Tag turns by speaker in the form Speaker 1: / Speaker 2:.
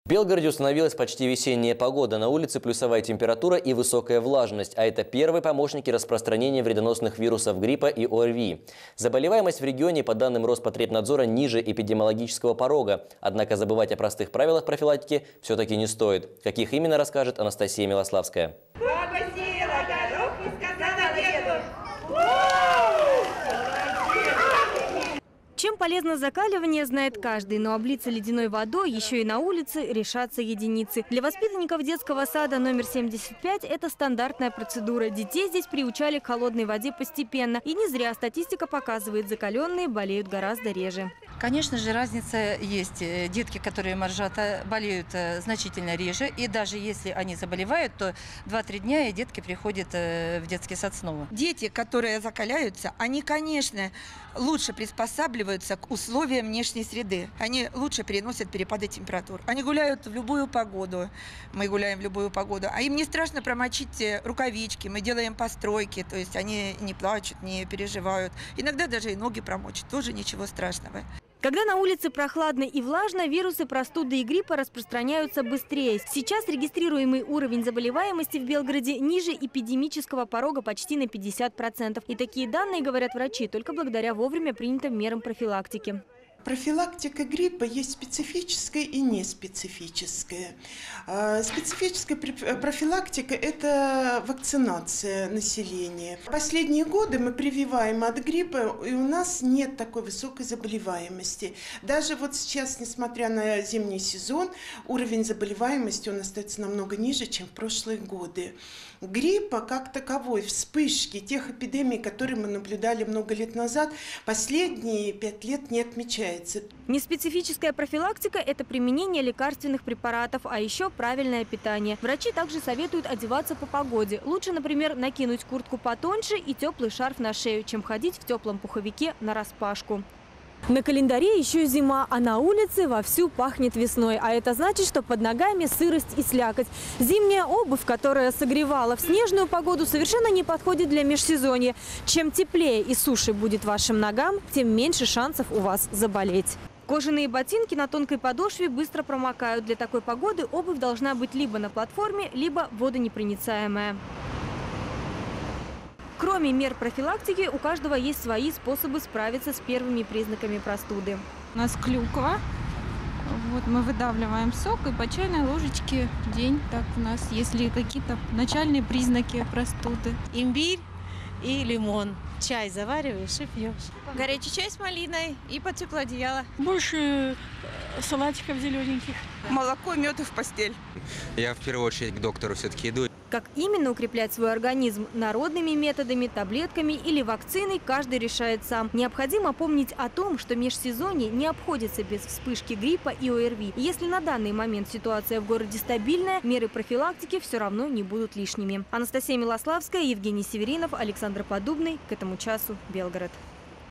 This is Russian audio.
Speaker 1: В Белгороде установилась почти весенняя погода. На улице плюсовая температура и высокая влажность. А это первые помощники распространения вредоносных вирусов гриппа и ОРВИ. Заболеваемость в регионе, по данным Роспотребнадзора, ниже эпидемиологического порога. Однако забывать о простых правилах профилактики все-таки не стоит. Каких именно, расскажет Анастасия Милославская.
Speaker 2: Чем полезно закаливание, знает каждый, но облиться ледяной водой еще и на улице решатся единицы. Для воспитанников детского сада номер 75 это стандартная процедура. Детей здесь приучали к холодной воде постепенно. И не зря статистика показывает, закаленные болеют гораздо реже.
Speaker 3: Конечно же, разница есть. Детки, которые моржат, болеют значительно реже. И даже если они заболевают, то 2-3 дня и детки приходят в детский сад снова.
Speaker 4: Дети, которые закаляются, они, конечно, лучше приспосабливаются к условиям внешней среды. Они лучше переносят перепады температур. Они гуляют в любую погоду. Мы гуляем в любую погоду. А им не страшно промочить рукавички. Мы делаем постройки. То есть они не плачут, не переживают. Иногда даже и ноги промочат. Тоже ничего страшного.
Speaker 2: Когда на улице прохладно и влажно, вирусы простуды и гриппа распространяются быстрее. Сейчас регистрируемый уровень заболеваемости в Белгороде ниже эпидемического порога почти на 50%. И такие данные, говорят врачи, только благодаря вовремя принятым мерам профилактики.
Speaker 5: Профилактика гриппа есть специфическая и неспецифическая. Специфическая профилактика – это вакцинация населения. В последние годы мы прививаем от гриппа, и у нас нет такой высокой заболеваемости. Даже вот сейчас, несмотря на зимний сезон, уровень заболеваемости он остается намного ниже, чем в прошлые годы. Гриппа как таковой, вспышки тех эпидемий, которые мы наблюдали много лет назад, последние 5 лет не отмечается.
Speaker 2: Неспецифическая профилактика – это применение лекарственных препаратов, а еще правильное питание. Врачи также советуют одеваться по погоде. Лучше, например, накинуть куртку потоньше и теплый шарф на шею, чем ходить в теплом пуховике нараспашку. На календаре еще зима, а на улице вовсю пахнет весной. А это значит, что под ногами сырость и слякоть. Зимняя обувь, которая согревала в снежную погоду, совершенно не подходит для межсезонья. Чем теплее и суше будет вашим ногам, тем меньше шансов у вас заболеть. Кожаные ботинки на тонкой подошве быстро промокают. Для такой погоды обувь должна быть либо на платформе, либо водонепроницаемая. Кроме мер профилактики, у каждого есть свои способы справиться с первыми признаками простуды.
Speaker 6: У нас клюква. Вот мы выдавливаем сок и по чайной ложечке в день. Так у нас, если какие-то начальные признаки простуды.
Speaker 7: Имбирь и лимон. Чай завариваешь и пьешь.
Speaker 8: Горячий чай с малиной и под теплое одеяло.
Speaker 9: Больше салатиков зелененьких.
Speaker 4: Молоко, мед и в постель.
Speaker 10: Я в первую очередь к доктору все-таки иду.
Speaker 2: Как именно укреплять свой организм – народными методами, таблетками или вакциной – каждый решает сам. Необходимо помнить о том, что межсезонье не обходится без вспышки гриппа и ОРВИ. Если на данный момент ситуация в городе стабильная, меры профилактики все равно не будут лишними. Анастасия Милославская, Евгений Северинов, Александр Подубный. К этому часу Белгород.